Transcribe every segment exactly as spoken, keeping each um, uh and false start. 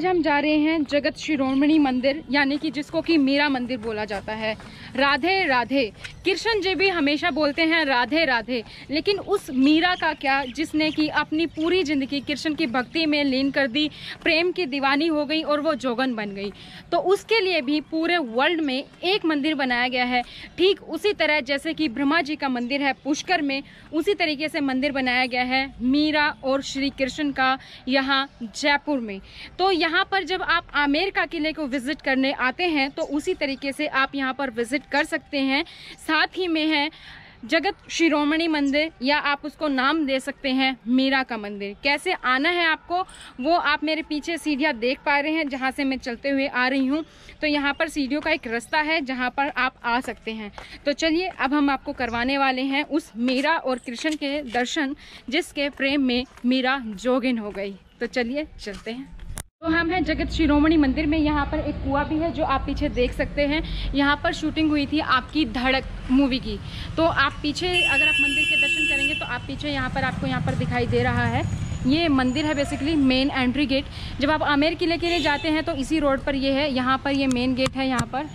आज हम जा रहे हैं जगत शिरोमणि मंदिर, यानी कि जिसको कि मीरा मंदिर बोला जाता है। राधे राधे। कृष्ण जी भी हमेशा बोलते हैं राधे राधे, लेकिन उस मीरा का क्या जिसने कि अपनी पूरी ज़िंदगी कृष्ण की भक्ति में लीन कर दी, प्रेम की दीवानी हो गई और वो जोगन बन गई। तो उसके लिए भी पूरे वर्ल्ड में एक मंदिर बनाया गया है। ठीक उसी तरह जैसे कि ब्रह्मा जी का मंदिर है पुष्कर में, उसी तरीके से मंदिर बनाया गया है मीरा और श्री कृष्ण का यहाँ जयपुर में। तो यहाँ पर जब आप आमेर का किले को विजिट करने आते हैं तो उसी तरीके से आप यहाँ पर विजिट कर सकते हैं। साथ ही में है जगत शिरोमणि मंदिर, या आप उसको नाम दे सकते हैं मीरा का मंदिर। कैसे आना है आपको वो आप मेरे पीछे सीढ़ियाँ देख पा रहे हैं, जहाँ से मैं चलते हुए आ रही हूँ। तो यहाँ पर सीढ़ियों का एक रास्ता है जहाँ पर आप आ सकते हैं। तो चलिए अब हम आपको करवाने वाले हैं उस मीरा और कृष्ण के दर्शन जिसके प्रेम में मीरा जोगिन हो गई। तो चलिए चलते हैं। तो हम हैं जगत शिरोमणि मंदिर में। यहाँ पर एक कुआं भी है जो आप पीछे देख सकते हैं। यहाँ पर शूटिंग हुई थी आपकी धड़क मूवी की। तो आप पीछे अगर आप मंदिर के दर्शन करेंगे तो आप पीछे यहाँ पर आपको यहाँ पर दिखाई दे रहा है, ये मंदिर है बेसिकली मेन एंट्री गेट। जब आप आमेर किले के लिए जाते हैं तो इसी रोड पर ये है, यहाँ पर ये मेन गेट है। यहाँ पर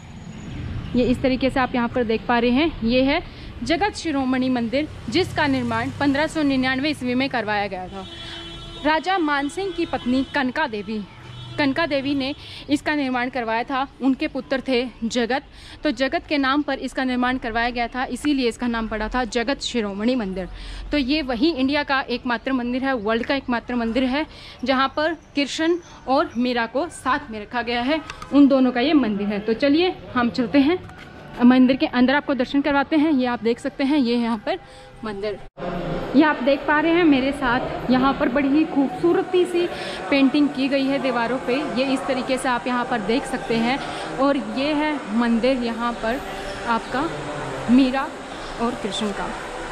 ये इस तरीके से आप यहाँ पर देख पा रहे हैं, ये है जगत शिरोमणि मंदिर जिसका निर्माण पंद्रह सौ निन्यानवे ईस्वी में करवाया गया था। राजा मानसिंह की पत्नी कनका देवी कनका देवी ने इसका निर्माण करवाया था। उनके पुत्र थे जगत, तो जगत के नाम पर इसका निर्माण करवाया गया था, इसीलिए इसका नाम पड़ा था जगत शिरोमणि मंदिर। तो ये वही इंडिया का एकमात्र मंदिर है, वर्ल्ड का एकमात्र मंदिर है जहाँ पर कृष्ण और मीरा को साथ में रखा गया है। उन दोनों का ये मंदिर है। तो चलिए हम चलते हैं मंदिर के अंदर, आपको दर्शन करवाते हैं। ये आप देख सकते हैं, ये यहाँ पर मंदिर, ये आप देख पा रहे हैं मेरे साथ। यहाँ पर बड़ी ही खूबसूरती सी पेंटिंग की गई है दीवारों पे, ये इस तरीके से आप यहाँ पर देख सकते हैं। और ये है मंदिर यहाँ पर आपका मीरा और कृष्ण का।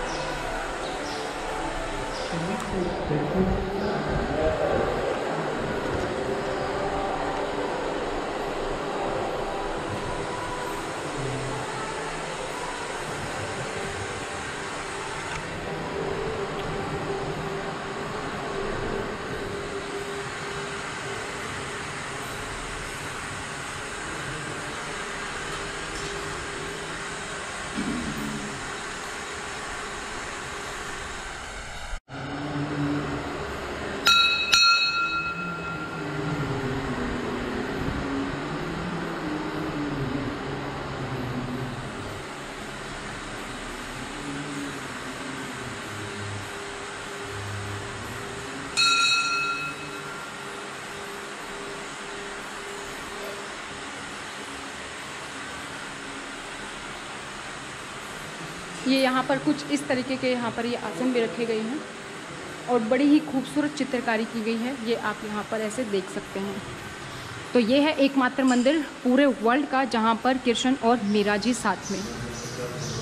ये यहाँ पर कुछ इस तरीके के यहाँ पर ये आसन भी रखे गए हैं और बड़ी ही खूबसूरत चित्रकारी की गई है, ये आप यहाँ पर ऐसे देख सकते हैं। तो ये है एकमात्र मंदिर पूरे वर्ल्ड का जहाँ पर कृष्ण और मीरा जी साथ में।